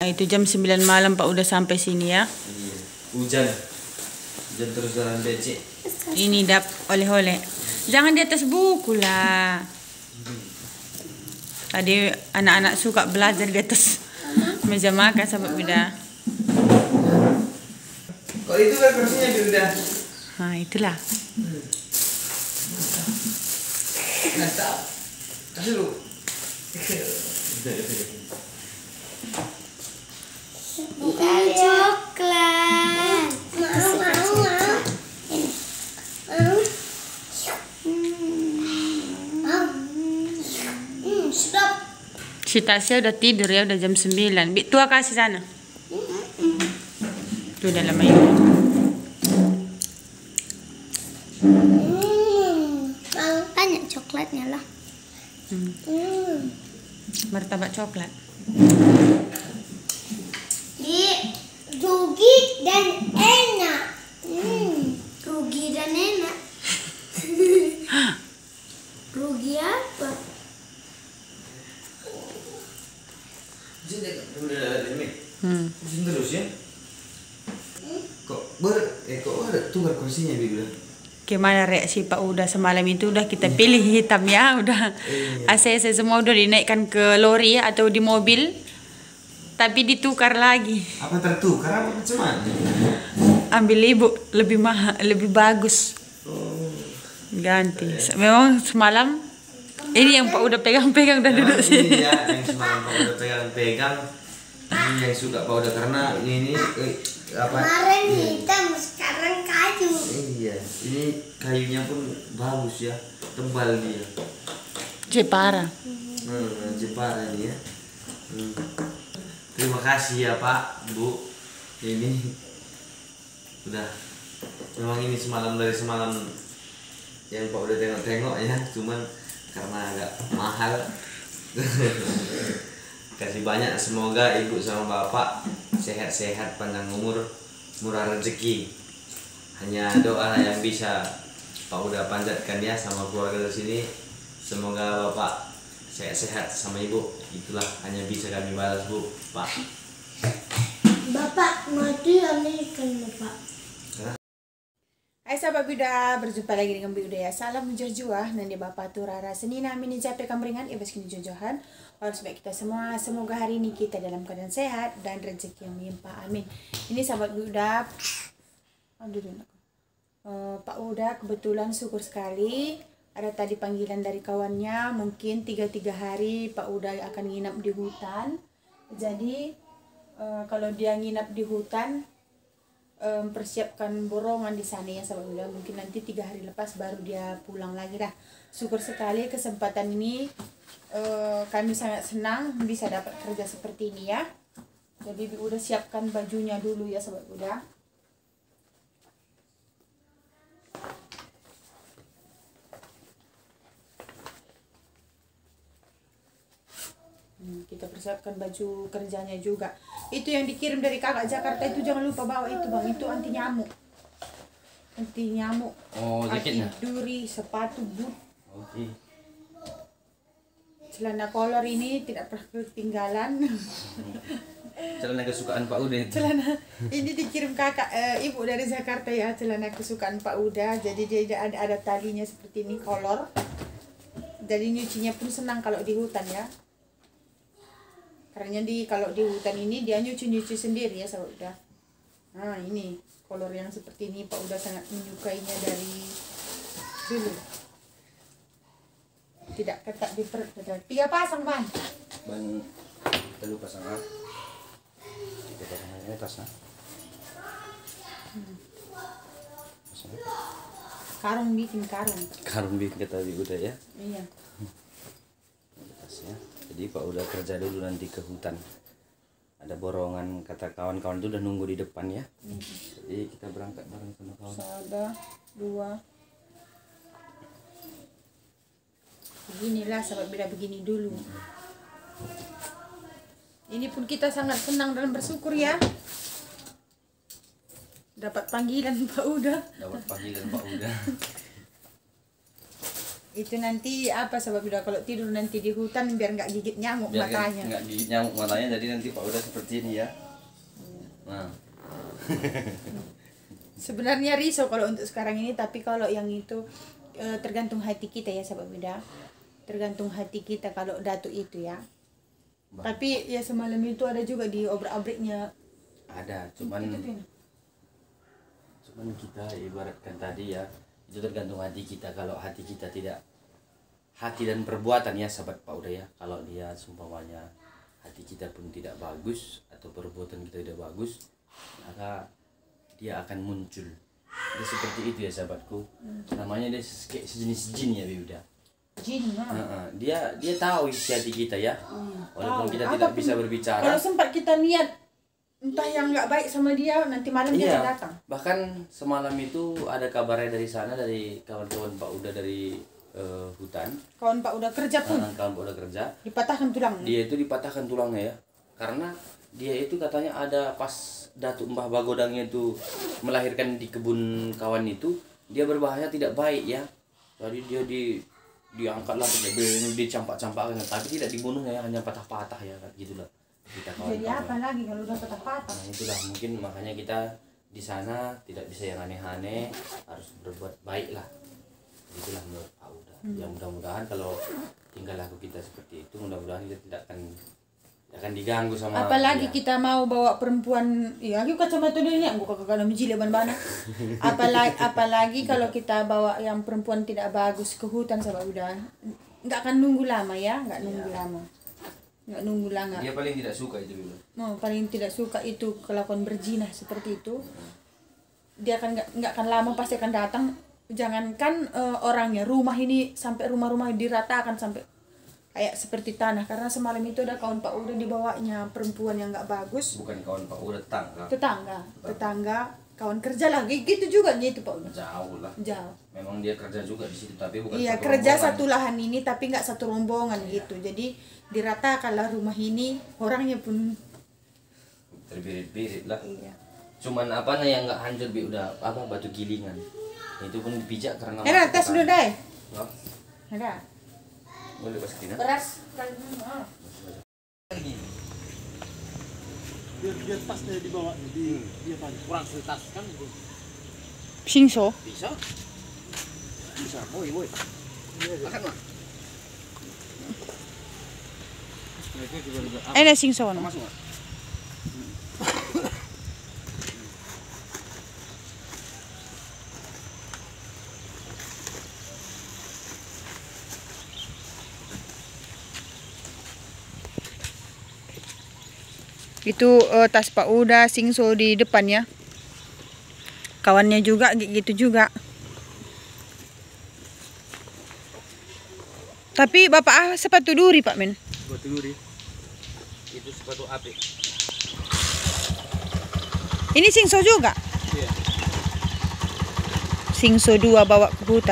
itu jam 9 malam Pak udah sampai sini ya. Iya. Hujan terus jalan becek. Ini dap oleh-oleh. Jangan di atas buku lah. Tadi anak-anak suka belajar di atas meja makan sahabat Buddha. Kok itu kan kursinya Buddha? Nah itulah. Nggak tahu. Kasih lu. Bukan coklat. Mau. Stop. Si Tasya udah tidur ya, udah jam 9. Tua kasih sana. Tuh dalam air. Banyak coklatnya lah. Martabak coklat. Rugi dan enak. Rugi dan enak. Rugi apa? Pusing terus ya? Kok ada tukar kursinya Buddha? Gimana reaksi Pak Uda semalam itu udah kita pilih hitam ya, udah ACC semua udah dinaikkan ke lori ya, atau di mobil, tapi ditukar lagi. Apa tertukar apa cuman? Ambil ibu lebih mahal, lebih bagus. Ganti. Memang semalam ini yang Pak Uda pegang-pegang dan duduk sini. Iya, yang semalam Pak Uda pegang-pegang. Ini yang suka Pak Uda karena ini apa? Kemarin hitam, sekarang kayu. Iya, ini kayunya pun bagus ya, tebal dia. Jepara. Jepara ini ya. Terima kasih ya Pak, Bu. Ini udah. Memang ini dari semalam yang Pak udah tengok-tengok ya, cuman karena agak mahal. Kasih banyak, semoga Ibu sama Bapak sehat-sehat, panjang umur, murah rezeki. Hanya doa yang bisa Pak udah panjatkan ya sama keluarga di sini. Semoga Bapak sehat-sehat sama Ibu. Itulah hanya bisa kami balas Bu, Pak. Bapak mati kan Bapak. Hai sahabat Buddha, berjumpa lagi dengan Buddha ya. Salam menjurjuah, nanti Bapak tu rara senina mini capek kamringan, ibas kini jojohan. Harus baik kita semua, semoga hari ini kita dalam keadaan sehat dan rezeki yang melimpah, amin. Ini sahabat Buddha, Pak Uda kebetulan syukur sekali ada tadi panggilan dari kawannya, mungkin 3 hari Pak Uda akan nginap di hutan. Jadi kalau dia nginap di hutan, persiapkan borongan di sana ya sahabat Buddha. Mungkin nanti 3 hari lepas baru dia pulang lagi dah. Syukur sekali kesempatan ini, kami sangat senang bisa dapat kerja seperti ini ya. Jadi udah siapkan bajunya dulu ya sahabat Buddha. Kita persiapkan baju kerjanya juga. Itu yang dikirim dari kakak Jakarta itu jangan lupa bawa itu bang, itu anti nyamuk. Anti nyamuk. Oh, jaketnya. Anti duri, sepatu, boot. Oke. Celana kolor ini tidak pernah ketinggalan. Celana kesukaan Pak Uda itu. Celana ini dikirim kakak ibu dari Jakarta ya, celana kesukaan Pak Uda. Jadi dia ada talinya seperti ini kolor. Jadi nyucinya pun senang kalau di hutan ya. Karena kalau di hutan ini dia nyuci sendiri ya sahabat Uda. Nah ini kolor yang seperti ini Pak Uda sangat menyukainya dari dulu. Tidak ketat di perut. 3 pasang ban. Ban telu pasang ah. 3 pasang ini atas nah. Karung bikin karung. Karung bikin kata Ibu udah ya. Iya. Atasnya. Jadi Pak udah kerja dulu nanti ke hutan. Ada borongan kata kawan-kawan itu udah nunggu di depan ya. Jadi kita berangkat bareng sama kawan. 1, 2. Beginilah sahabat Buddha, begini dulu. Ini pun kita sangat senang dan bersyukur ya. Dapat panggilan Pak Uda. Dapat panggilan Pak Uda. Itu nanti apa sebab udah kalau tidur nanti di hutan biar nggak gigit nyamuk Biar matanya. nggak gigit nyamuk matanya, jadi nanti Pak udah seperti ini ya. Nah. Sebenarnya risau kalau untuk sekarang ini, tapi kalau yang itu tergantung hati kita ya sahabat muda. Tergantung hati kita kalau datuk itu ya. Tapi ya semalam itu ada juga di obrak-abriknya. Ada, cuman kita ibaratkan tadi ya, itu tergantung hati kita. Kalau hati kita tidak, hati dan perbuatan ya sahabat Pak Uda ya, kalau dia seumpamanya hati kita pun tidak bagus atau perbuatan kita tidak bagus, maka dia akan muncul. Dia seperti itu ya sahabatku. Namanya dia kayak sejenis jin ya Biuda. Jin Dia tahu isi hati kita ya, walaupun kita tidak bisa berbicara. Kalau sempat kita niat entah yang nggak baik sama dia, nanti malam dia akan datang. Bahkan semalam itu ada kabarnya dari sana, dari kawan-kawan Pak Uda dari hutan. Kawan Pak udah kerja pun. Kawan Pak Uda kerja. Dipatahkan tulang. Dia itu dipatahkan tulangnya ya, karena dia itu katanya ada pas Datuk Mbah Bagodangnya itu melahirkan di kebun kawan itu, dia berbahaya tidak baik ya. Jadi dia diangkatlah, dicampak-campakkan, tapi tidak dibunuh ya, hanya patah-patah ya, gitulah. Kita Jadi apa lagi kalau udah patah-patah? Nah itulah mungkin makanya kita di sana tidak bisa yang aneh-aneh, harus berbuat baik lah. Itulah menurut Pak Uda. Ya mudah-mudahan kalau tinggal laku kita seperti itu, mudah-mudahan kita tidak akan diganggu sama. Apalagi kita mau bawa perempuan, ya aku kacamata dia ni, aku kakak menjilid ban-bana. Apalagi kalau kita bawa yang perempuan tidak bagus ke hutan sahabat udah, nggak akan nunggu lama ya, nggak nunggu lama. Nggak nunggu lama. Dia paling tidak suka itu dulu. Paling tidak suka itu kelakuan berzina seperti itu. Dia akan nggak akan lama pasti akan datang. Jangankan orangnya, rumah ini sampai rumah-rumah diratakan sampai kayak seperti tanah, karena semalam itu ada kawan Pak Uda dibawanya perempuan yang nggak bagus. Bukan kawan Pak Uda, tetangga kawan kerja lagi gitu juga nih itu Pak Uda. Jauh lah. Jauh. Memang dia kerja juga di situ, tapi bukan. Iya, kerja satu lahan ini tapi nggak satu rombongan gitu. Jadi diratakanlah rumah ini, orangnya pun terbirit-birit lah. iya. Cuman apa yang nggak hancur udah apa, batu gilingan. Itu pun dipijak karena. Ada tes dulu deh. Ada. Boleh masukin. Beras biar tasnya dibawa dia kurang setas kan. Singso. Bisa boy makan mah. Ada singso no. Masuk Itu tas Pak Uda, singso di depan ya. Kawannya juga gitu juga. Tapi Bapak sepatu duri Pak Men. sepatu duri. Itu sepatu api. Ini singso juga. Iya. Singso 2 bawa ke hutan.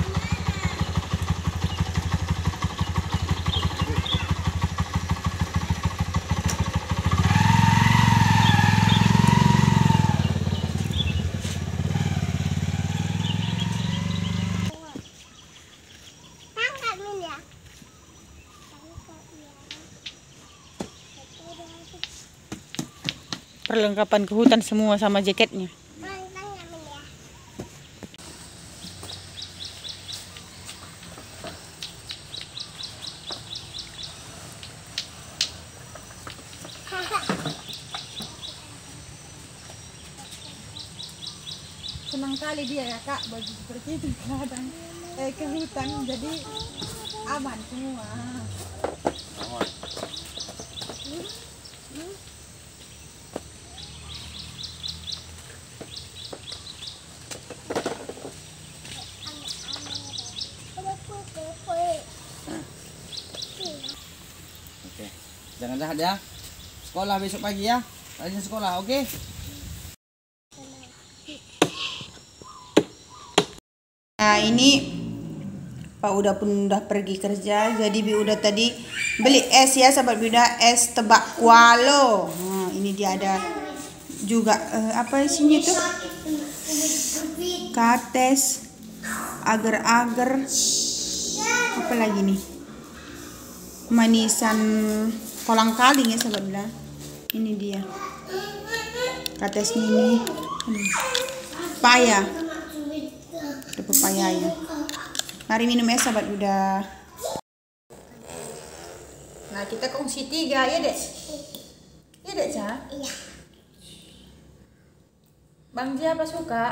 Perlengkapan ke hutan semua sama jaketnya. Senang kali dia ya Kak, baju seperti itu kadang ke hutan jadi aman semua. Oke. Jangan jahat ya. Sekolah besok pagi ya. Rajin sekolah, oke? Nah ini Pak Uda pun udah pergi kerja, jadi Bi Uda tadi beli es ya sahabat Bi Uda, es tebak kualo. Nah, ini dia ada juga apa isinya tuh? Kates, agar-agar, Apa lagi nih? Manisan kolang kaling ya sahabat Bunda. Ini dia. Atasnya ini pepaya. Ada pepayanya. Mari minum es sahabat Bunda. Nah, kita kongsi 3 ya, Dek. Iya, Dek, Ca? Iya. Bang Jia apa suka?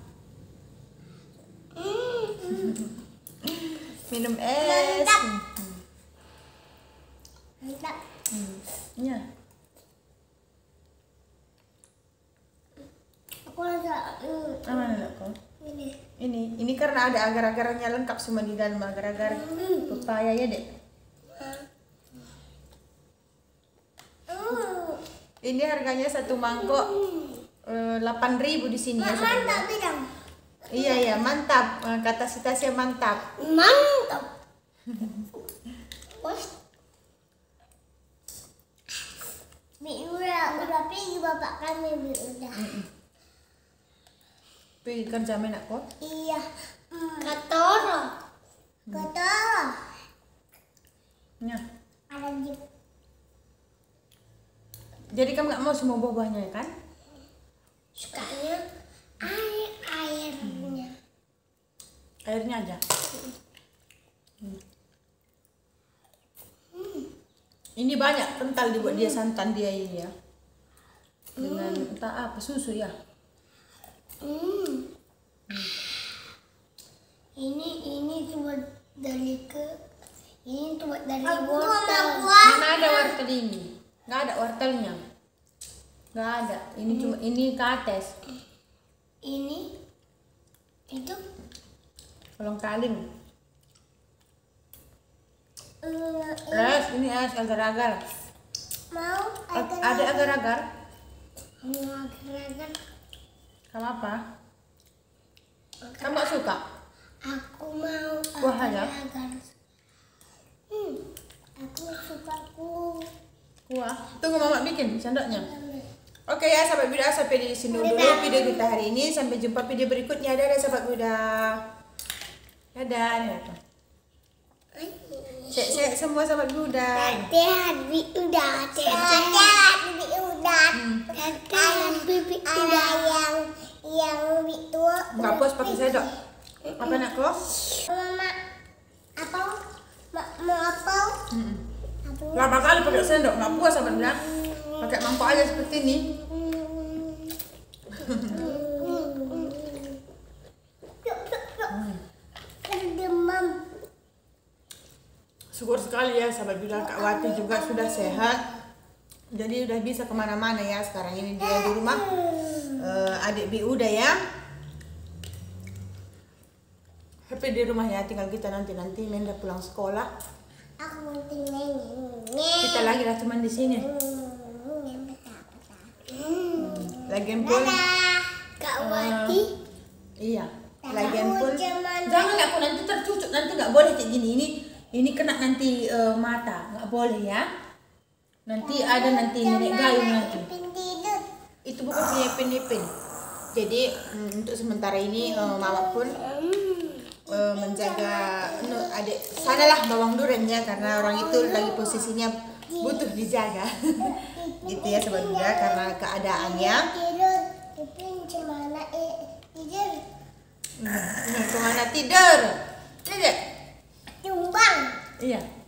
Minum es. Mantap. Iya. Aku ada Mana kok? ini. Ini karena ada agar-agarnya lengkap semua di dalam agar-agar pepaya ya, Dek. Ini harganya 1 mangkok 8.000 di sini ya. Mantap bidang. Iya, mantap. Kata si Tasya mantap. Mantap. Bos. Udah pergi bapak kami udah. Pergi kerja menak kok. Iya. Katoro. Ya. Ada jeep. Jadi kamu nggak mau semua buah-buahnya ya kan? Sukanya airnya. Airnya aja. Ini banyak kental dibuat dia santan dia ini ya. Dengan entah apa susu ya. Ini cuma dari ini cuma dari wortel. Mana ada wortel ini? Nggak ada wortelnya. Nggak ada. Ini cuma ini kates. Ini itu Kolang kaling. ini Ini es agar-agar. mau Ada agar-agar. mau agar-agar. Kamu apa? Kamu nggak suka? Aku mau Wah, ya? agar-agar. Aku suka Kuah. Tunggu mama bikin sendoknya. Oke ya sahabat Buddha, sampai di sini dulu video kita hari ini. Sampai jumpa video berikutnya. Dadah sahabat Buddha. Dadah. Cek semua sahabat Buddha. Sehat bibi udah. Sehat bibi udah. Sehat bibi udah yang bibi tua. Nggak puas pakai sendok. Apa nak kok? Mama apa? Mau apa? Berapa kali pakai sendok? Nggak puas sahabat Buddha. Pakai mangkok aja seperti ini. Demam. Syukur sekali ya sahabat Buddha, Kak Wati juga sudah sehat. Jadi udah bisa kemana-mana ya. Sekarang ini dia di rumah. Adik Bi udah ya. Happy di rumah ya. Tinggal kita nanti Menda pulang sekolah. Aku mau tinggal Kita lagi lah cuman di sini. Lagian pun. Kak Wati. Iya. Lagian pun. Jangan Jangan aku nanti tercucuk, nanti nggak boleh kayak gini. Ini kena nanti mata, nggak boleh ya. Nanti ada nanti nenek gayung nanti. tidur. Itu bukan punya Ipin. Jadi untuk sementara ini mama pun menjaga adik sanalah bawang durian ya, karena orang itu lagi posisinya butuh dijaga. Gitu ya Sobat Buddha, karena keadaannya. Tidur. Ipin cemana tidur. Kemana tidur? Tidak. Tumbang. Iya.